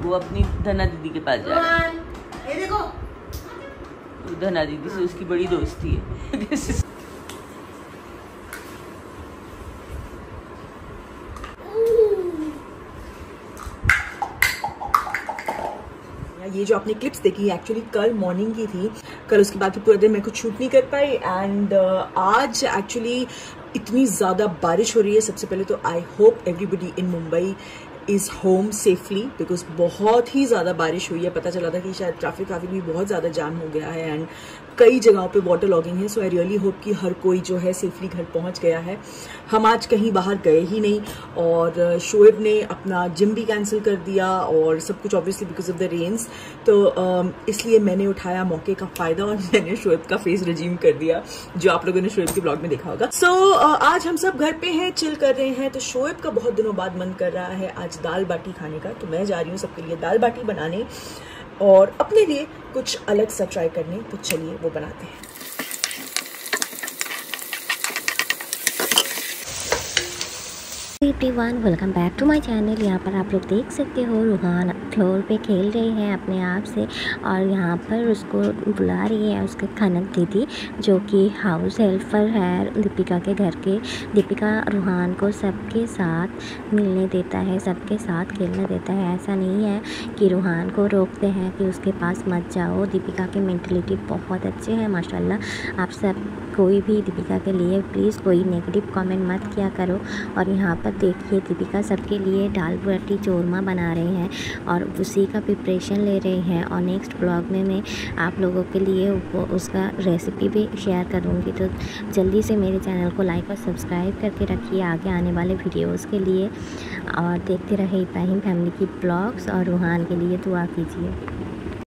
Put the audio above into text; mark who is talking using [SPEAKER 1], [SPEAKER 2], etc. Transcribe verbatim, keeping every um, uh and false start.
[SPEAKER 1] वो अपनी धना दीदी के पास जा रहा है।
[SPEAKER 2] ये देखो,
[SPEAKER 1] धना दीदी से उसकी बड़ी दोस्ती है।
[SPEAKER 2] ये जो आपने क्लिप्स देखी एक्चुअली कल मॉर्निंग की थी। कल उसके बाद पूरा दिन मैं कुछ शूट नहीं कर पाई एंड uh, आज एक्चुअली इतनी ज़्यादा बारिश हो रही है। सबसे पहले तो I hope everybody in Mumbai is home safely, because बहुत ही ज़्यादा बारिश हुई है। पता चला था कि शायद ट्रैफिक ट्रैफिक भी बहुत ज़्यादा जाम हो गया है एंड कई जगहों पे वाटर लॉगिंग है। सो आई रियली होप कि हर कोई जो है सेफली घर पहुंच गया है। हम आज कहीं बाहर गए ही नहीं और शोएब ने अपना जिम भी कैंसिल कर दिया और सब कुछ obviously because of the rains. तो इसलिए मैंने उठाया मौके का फ़ायदा और मैंने शोएब का फेस रिजीम कर दिया, जो आप लोगों ने शोएब के ब्लॉग में देखा होगा। सो so, आज हम सब घर पे हैं, चिल कर रहे हैं। तो शोएब का बहुत दिनों बाद मन कर रहा है आज दाल बाटी खाने का, तो मैं जा रही हूँ सबके लिए दाल बाटी बनाने और अपने लिए कुछ अलग सा ट्राई करने। तो चलिए वो बनाते हैं।
[SPEAKER 3] Everyone, welcome back to my channel. यहाँ पर आप लोग देख सकते हो रूहान फ्लोर पे खेल रही है अपने आप से और यहाँ पर उसको बुला रही है उसके खनक दीदी, जो कि हाउस हेल्पर है दीपिका के घर के। दीपिका रूहान को सबके साथ मिलने देता है, सबके साथ खेलने देता है। ऐसा नहीं है कि रूहान को रोकते हैं कि उसके पास मत जाओ। दीपिका की मेंटलिटी बहुत अच्छे हैं माशाल्लाह। आप सब कोई भी दीपिका के लिए प्लीज़ कोई नेगेटिव कमेंट मत किया करो। और यहाँ पर देखिए दीपिका सबके लिए दाल बाटी चूरमा बना रहे हैं और उसी का प्रिपरेशन ले रहे हैं। और नेक्स्ट ब्लॉग में मैं आप लोगों के लिए वो उसका रेसिपी भी शेयर करूँगी। तो जल्दी से मेरे चैनल को लाइक और सब्सक्राइब करके रखिए आगे आने वाले वीडियोज़ के लिए। और देखते रहे इब्राहिम फैमिली की ब्लॉग्स और रूहान के लिए दुआ कीजिए।